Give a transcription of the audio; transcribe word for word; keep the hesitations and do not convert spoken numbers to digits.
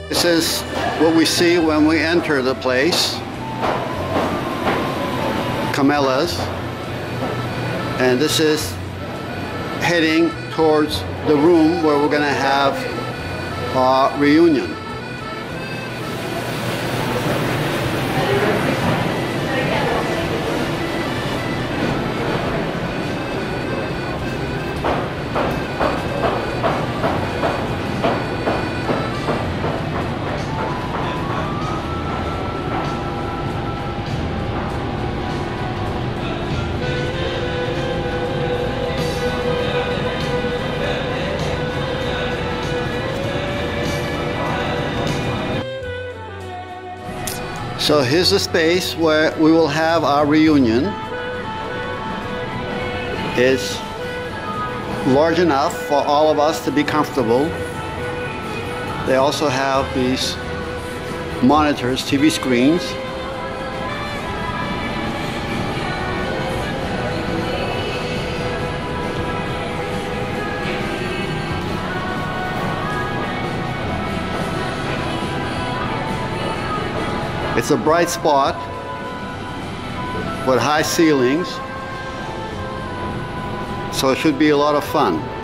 This is what we see when we enter the place. Comella's. And this is heading towards the room where we're going to have our reunion. So here's the space where we will have our reunion. It's large enough for all of us to be comfortable. They also have these monitors, T V screens. It's a bright spot with high ceilings, so it should be a lot of fun.